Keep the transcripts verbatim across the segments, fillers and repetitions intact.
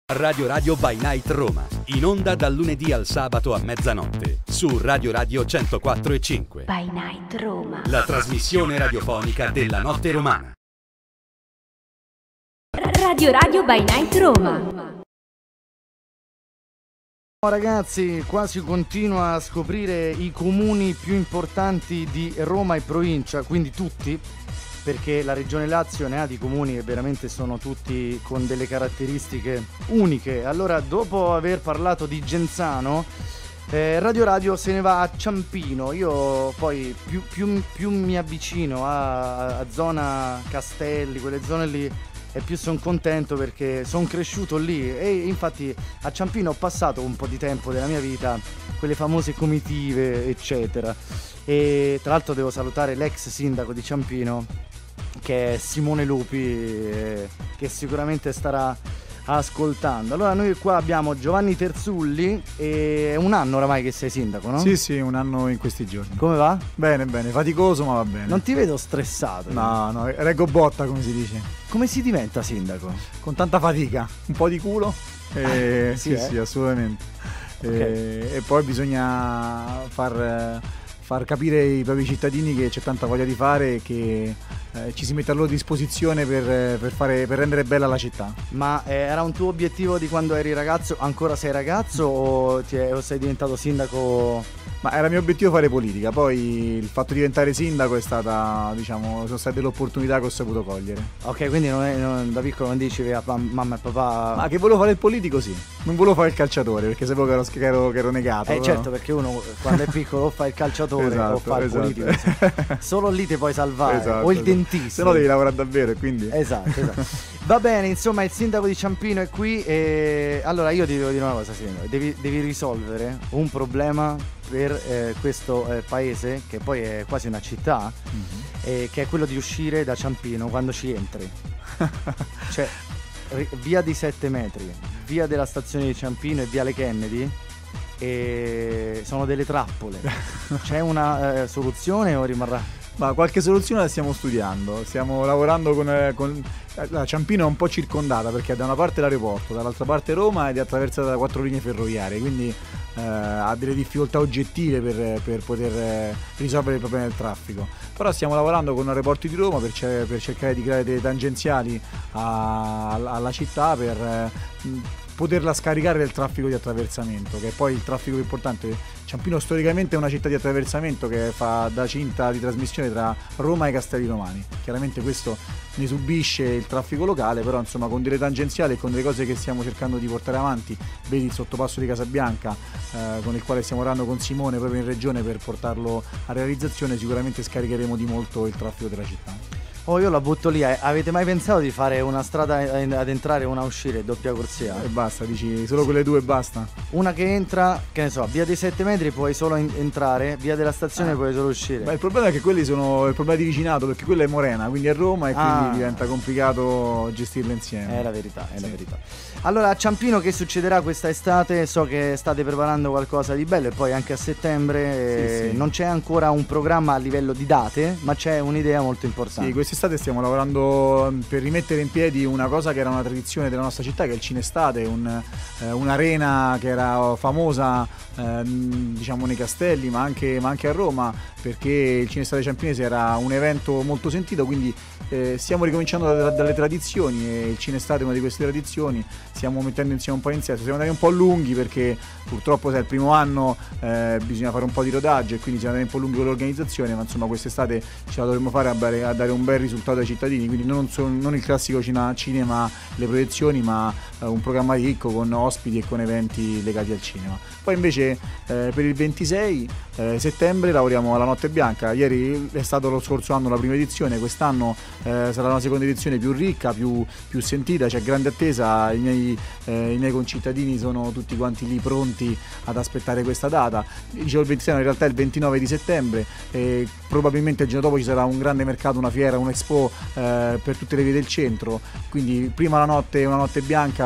Radio Radio by Night Roma, in onda dal lunedì al sabato a mezzanotte, su Radio Radio centoquattro e cinque. By Night Roma. La trasmissione radiofonica della notte romana. Radio Radio by Night Roma. Ragazzi, qua si continua a scoprire i comuni più importanti di Roma e provincia, quindi tutti, perché la regione Lazio ne ha di comuni che veramente sono tutti con delle caratteristiche uniche. Allora, dopo aver parlato di Genzano, eh, Radio Radio se ne va a Ciampino. Io poi più, più, più mi avvicino a, a zona Castelli, quelle zone lì, e più sono contento perché sono cresciuto lì. E infatti a Ciampino ho passato un po' di tempo della mia vita, quelle famose comitive eccetera. E tra l'altro devo salutare l'ex sindaco di Ciampino, che è Simone Lupi, eh, che sicuramente starà ascoltando. Allora noi qua abbiamo Giovanni Terzulli, e è un anno oramai che sei sindaco, no? Sì, sì, un anno in questi giorni. Come va? Bene, bene, faticoso ma va bene. Non ti vedo stressato. No, no, reggo botta, come si dice. Come si diventa sindaco? Con tanta fatica, un po' di culo. E... Ah, sì, sì, eh? sì, assolutamente. Okay. E... e poi bisogna far... far capire ai propri cittadini che c'è tanta voglia di fare e che eh, ci si mette a loro disposizione per, per, fare, per rendere bella la città. Ma eh, era un tuo obiettivo di quando eri ragazzo? Ancora sei ragazzo o, ti è, o sei diventato sindaco? Ma era mio obiettivo fare politica, poi il fatto di diventare sindaco è stata, diciamo, sono state delle opportunità che ho saputo cogliere. Ok, quindi non è, non, da piccolo non dicevi a mamma e papà... Ma che volevo fare il politico, sì. Non volevo fare il calciatore perché sapevo che ero, che ero, che ero negato. Eh però. certo, perché uno quando è piccolo o fa il calciatore esatto, o fa il esatto. politico. Solo lì ti puoi salvare. Esatto, o il esatto. dentista. Se no devi lavorare davvero, quindi... Esatto, esatto. Va bene, insomma il sindaco di Ciampino è qui e... Allora io ti devo dire una cosa, sindaco. Devi, devi risolvere un problema per eh, questo eh, paese, che poi è quasi una città, mm-hmm. eh, che è quello di uscire da Ciampino quando ci entri. Cioè, via di sette metri, via della stazione di Ciampino e viale Kennedy, e sono delle trappole. C'è una eh, soluzione o rimarrà? Ma qualche soluzione la stiamo studiando, stiamo lavorando con, eh, con... La Ciampino è un po' circondata perché da una parte l'aeroporto, dall'altra parte Roma ed è attraversata da quattro linee ferroviarie, quindi eh, ha delle difficoltà oggettive per, per poter eh, risolvere il problema del traffico. Però stiamo lavorando con Aeroporti di Roma per, ce- per cercare di creare delle tangenziali a- alla città per eh, poterla scaricare del traffico di attraversamento, che è poi il traffico più importante. Ciampino storicamente è una città di attraversamento che fa da cinta di trasmissione tra Roma e Castelli Romani. Chiaramente questo ne subisce il traffico locale, però insomma con delle tangenziali e con delle cose che stiamo cercando di portare avanti, vedi il sottopasso di Casabianca eh, con il quale stiamo lavorando con Simone proprio in regione per portarlo a realizzazione, sicuramente scaricheremo di molto il traffico della città. Oh, io la butto lì, eh. Avete mai pensato di fare una strada ad entrare e una a uscire, doppia corsia? E basta, dici solo quelle due e basta? Una che entra, che ne so, via dei sette metri puoi solo in- entrare, via della stazione ah. puoi solo uscire. Beh, il problema è che quelli sono il problema di vicinato, perché quella è Morena, quindi è Roma e ah. quindi diventa complicato gestirle insieme. È la verità, è sì. la verità. Allora, a Ciampino che succederà questa estate? So che state preparando qualcosa di bello e poi anche a settembre sì, eh, sì. non c'è ancora un programma a livello di date, ma c'è un'idea molto importante. Sì, quest'estate stiamo lavorando per rimettere in piedi una cosa che era una tradizione della nostra città, che è il Cinestate, un, eh, un'arena che era famosa eh, diciamo nei Castelli ma anche, ma anche a Roma, perché il Cinestate Ciampinese era un evento molto sentito, quindi eh, stiamo ricominciando da, dalle tradizioni e il Cinestate è una di queste tradizioni. Stiamo mettendo insieme un po' in senso, siamo andati un po' lunghi perché purtroppo se è il primo anno eh, bisogna fare un po' di rodaggio e quindi siamo andati un po' lunghi con l'organizzazione, ma insomma quest'estate ce la dovremmo fare a dare, a dare un bel risultato ai cittadini, quindi non, so, non il classico cina, cinema, le proiezioni, ma eh, un programma ricco con ospiti e con eventi legati al cinema. Poi invece eh, per il ventisei eh, settembre lavoriamo alla Notte Bianca. Ieri è stato lo scorso anno la prima edizione, quest'anno eh, sarà una seconda edizione più ricca, più, più sentita, c'è grande attesa, i miei, eh, i miei concittadini sono tutti quanti lì pronti ad aspettare questa data. Dicevo il ventisei, ma in realtà è il ventinove di settembre e probabilmente il giorno dopo ci sarà un grande mercato, una fiera, un expo eh, per tutte le vie del centro, quindi prima la notte una notte bianca,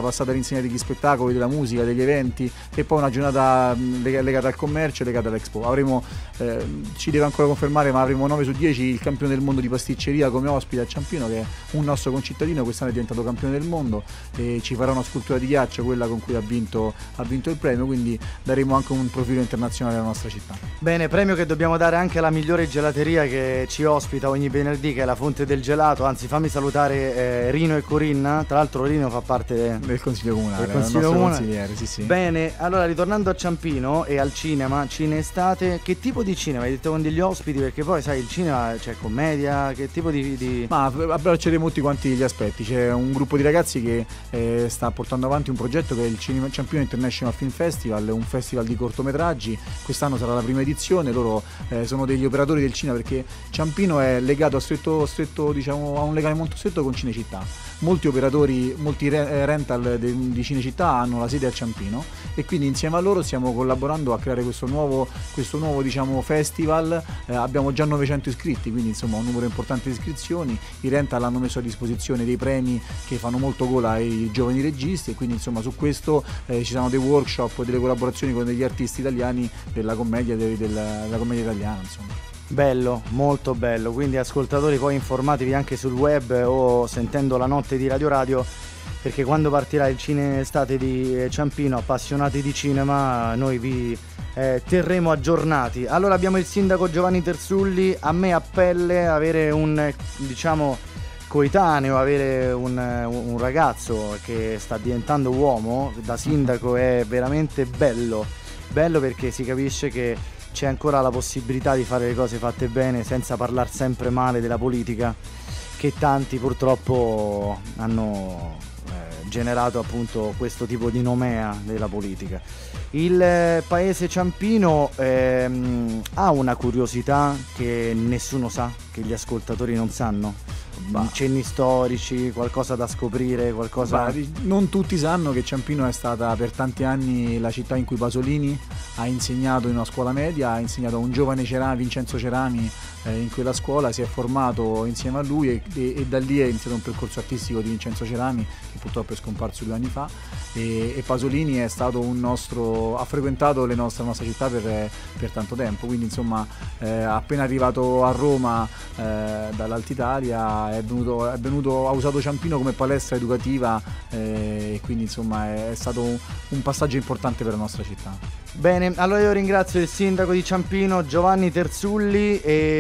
passata all'insegna degli spettacoli, della musica, degli eventi, e poi una giornata legata al commercio e legata all'Expo. Avremo, eh, ci deve ancora confermare, ma avremo nove su dieci il campione del mondo di pasticceria come ospite a Ciampino, che è un nostro concittadino, quest'anno è diventato campione del mondo e ci farà una scultura di ghiaccio, quella con cui ha vinto, ha vinto il premio, quindi daremo anche un profilo internazionale alla nostra città. Bene, premio che dobbiamo dare anche alla migliore gelateria che ci ospita ogni venerdì, che è la Fonte del Gelato. Anzi, fammi salutare eh, Rino e Corinna. Tra l'altro Rino fa parte del Consiglio Comunale, del Consiglio Comunale. Consigliere, sì, sì. Bene, allora ritornando a Ciampino e al cinema, Cineestate, che tipo di cinema? Hai detto con degli ospiti, perché poi sai il cinema c'è commedia, che tipo di... di... Ma abbracceremo tutti quanti gli aspetti. C'è un gruppo di ragazzi che eh, sta portando avanti un progetto che è il Cinema Ciampino International Film Festival, un festival di cortometraggi. Quest'anno sarà la prima edizione. Loro eh, sono degli operatori del cinema, perché Ciampino è legato a stretto, stretto diciamo, a un legame molto stretto con Cinecittà. Molti operatori, molti rental di Cinecittà hanno la sede a Ciampino e quindi insieme a loro stiamo collaborando a creare questo nuovo, questo nuovo diciamo, festival. Eh, abbiamo già novecento iscritti, quindi insomma un numero importante di iscrizioni. I rental hanno messo a disposizione dei premi che fanno molto gola ai giovani registi e quindi insomma su questo eh, ci sono dei workshop, delle collaborazioni con degli artisti italiani della commedia, de, della, della commedia italiana, insomma. Bello, molto bello, quindi ascoltatori poi informatevi anche sul web o sentendo la notte di Radio Radio, perché quando partirà il Cineestate di Ciampino, appassionati di cinema, noi vi eh, terremo aggiornati. Allora abbiamo il sindaco Giovanni Terzulli. A me a pelle avere un, diciamo, coetaneo, avere un, un ragazzo che sta diventando uomo da sindaco è veramente bello, bello perché si capisce che c'è ancora la possibilità di fare le cose fatte bene senza parlare sempre male della politica, che tanti purtroppo hanno eh, generato appunto questo tipo di nomea della politica. Il eh, paese ciampino ehm, ha una curiosità che nessuno sa, che gli ascoltatori non sanno. Bah. Cenni storici, qualcosa da scoprire, qualcosa... Bah, non tutti sanno che Ciampino è stata per tanti anni la città in cui Pasolini ha insegnato in una scuola media, ha insegnato a un giovane Cerami, Vincenzo Cerami, eh, in quella scuola, si è formato insieme a lui e, e, e da lì è iniziato un percorso artistico di Vincenzo Cerami, che purtroppo è scomparso due anni fa, e, e Pasolini è stato un nostro, ha frequentato le nostre, la nostra città per, per tanto tempo, quindi insomma eh, appena arrivato a Roma eh, dall'Alta Italia è venuto, è venuto, ha usato Ciampino come palestra educativa eh, e quindi insomma è, è stato un, un passaggio importante per la nostra città. Bene, allora io ringrazio il sindaco di Ciampino Giovanni Terzulli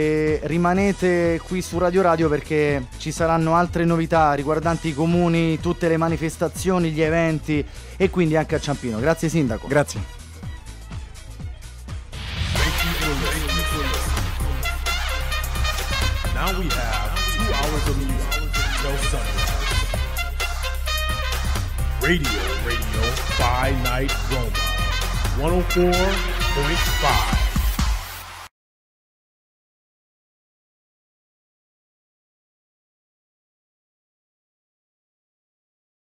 e rimanete qui su Radio Radio perché ci saranno altre novità riguardanti i comuni, tutte le manifestazioni, gli eventi e quindi anche a Ciampino. Grazie sindaco. Grazie. Now we have two hours of music, no sunrise. Radio, radio, by Night Roma, one oh four point five.